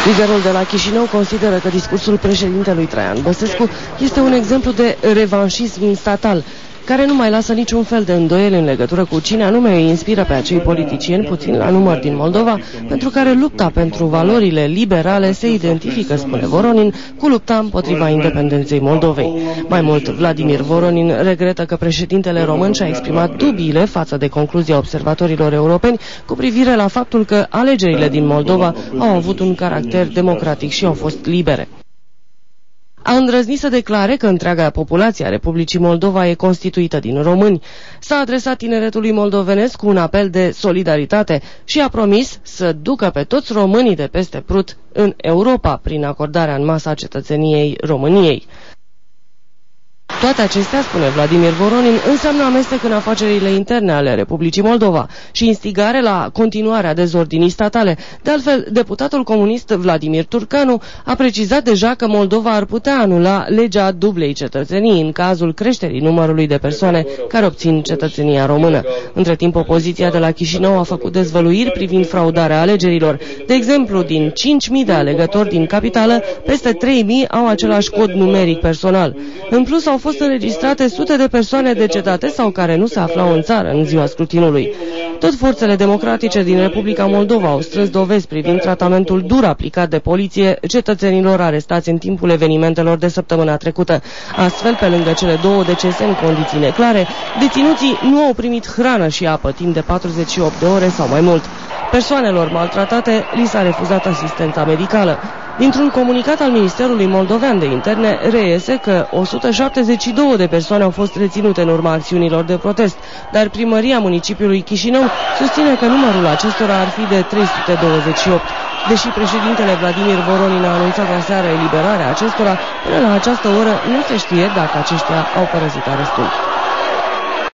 Liderul de la Chișinău consideră că discursul președintelui Traian Băsescu este un exemplu de revanșism statal, care nu mai lasă niciun fel de îndoieli în legătură cu cine anume îi inspiră pe acei politicieni puțin la număr din Moldova, pentru care lupta pentru valorile liberale se identifică, spune Voronin, cu lupta împotriva independenței Moldovei. Mai mult, Vladimir Voronin regretă că președintele român și-a exprimat dubiile față de concluzia observatorilor europeni cu privire la faptul că alegerile din Moldova au avut un caracter democratic și au fost libere. A îndrăznit să declare că întreaga populație a Republicii Moldova e constituită din români. S-a adresat tineretului moldovenesc cu un apel de solidaritate și a promis să ducă pe toți românii de peste Prut în Europa prin acordarea în masă a cetățeniei României. Toate acestea, spune Vladimir Voronin, înseamnă amestec în afacerile interne ale Republicii Moldova și instigare la continuarea dezordinii statale. De altfel, deputatul comunist Vladimir Turcanu a precizat deja că Moldova ar putea anula legea dublei cetățenii în cazul creșterii numărului de persoane care obțin cetățenia română. Între timp, opoziția de la Chișinău a făcut dezvăluiri privind fraudarea alegerilor. De exemplu, din 5.000 de alegători din capitală, peste 3.000 au același cod numeric personal. În plus, au fost înregistrate sute de persoane decetate sau care nu se aflau în țară în ziua scrutinului. Tot forțele democratice din Republica Moldova au strâns dovezi privind tratamentul dur aplicat de poliție cetățenilor arestați în timpul evenimentelor de săptămâna trecută. Astfel, pe lângă cele 2 decese în condiții neclare, deținuții nu au primit hrană și apă timp de 48 de ore sau mai mult. Persoanelor maltratate li s-a refuzat asistența medicală. Dintr-un comunicat al Ministerului Moldovean de Interne reiese că 172 de persoane au fost reținute în urma acțiunilor de protest, dar primăria municipiului Chișinău susține că numărul acestora ar fi de 328. Deși președintele Vladimir Voronin a anunțat aseară eliberarea acestora, până la această oră nu se știe dacă aceștia au părăsit arestul.